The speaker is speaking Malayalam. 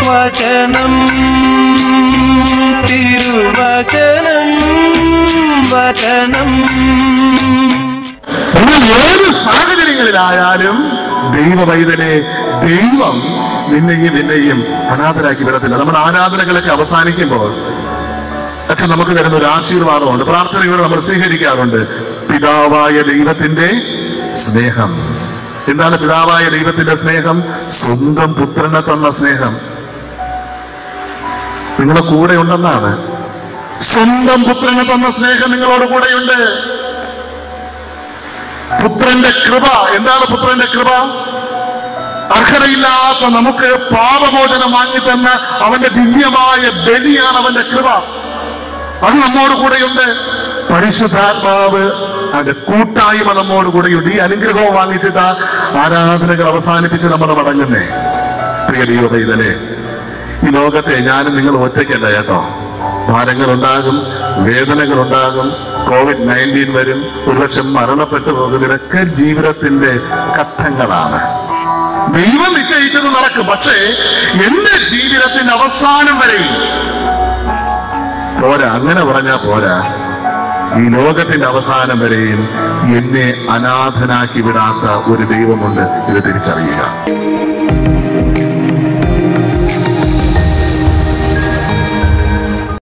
വചനം തിരുവചനം വചനം. ഏത് സാഹചര്യങ്ങളിലായാലും ദൈവവൈതനെ ദൈവം നിന്നെയും അനാഥരാക്കി വിടത്തില്ല. നമ്മുടെ ആരാധനകളൊക്കെ അവസാനിക്കുമ്പോൾ അച്ഛൻ നമുക്ക് തരുന്ന ഒരു ആശീർവാദമുണ്ട്, പ്രാർത്ഥനയോടെ നമ്മൾ സ്വീകരിക്കാറുണ്ട്. പിതാവായ ദൈവത്തിന്റെ സ്നേഹം. എന്താണ് പിതാവായ ദൈവത്തിന്റെ സ്നേഹം? സ്വന്തം പുത്രനെ തന്ന സ്നേഹം. നിങ്ങളുടെ കൂടെ ഉണ്ടെന്നാണ്. സ്വന്തം പുത്രനെ തന്ന സ്നേഹം നിങ്ങളോട് കൂടെയുണ്ട്. പുത്രന്റെ കൃപ. എന്താണ് പുത്രന്റെ കൃപ? അർഹതയില്ലാത്ത നമുക്ക് പാപമോചനം വാങ്ങിത്തന്ന അവന്റെ ദിവ്യമായ ബലിയാണ് അവന്റെ കൃപ. അത് നമ്മോട് കൂടെയുണ്ട്. പരിശുദ്ധാത്മാവ് അതിന്റെ കൂട്ടായ്മ നമ്മോട് കൂടെയുണ്ട്. ഈ അനുഗ്രഹവും വാങ്ങിച്ചിട്ട് ആരാധനകൾ അവസാനിപ്പിച്ച് നമ്മൾ മടങ്ങുന്നേ. പ്രിയ ദൈവവൈതലേ, ഈ ലോകത്തെ ഞാനും നിങ്ങൾ ഒറ്റയ്ക്കല്ല കേട്ടോ. ഭാരങ്ങളുണ്ടാകും, വേദനകളുണ്ടാകും, COVID-19 വരും, ഒരുപക്ഷെ മരണപ്പെട്ടു പോകും. ഇതൊക്കെ ജീവിതത്തിന്റെ ഘട്ടങ്ങളാണ്. ദൈവം നിശ്ചയിച്ചത് നടക്കും. പക്ഷേ എന്റെ ജീവിതത്തിന്റെ അവസാനം വരെയും പോരാ. അങ്ങനെ പറഞ്ഞാ പോരാ. ഈ ലോകത്തിന്റെ അവസാനം വരെയും എന്നെ അനാഥനാക്കി വിടാത്ത ഒരു ദൈവമുണ്ട്. ഇത് തിരിച്ചറിയുക.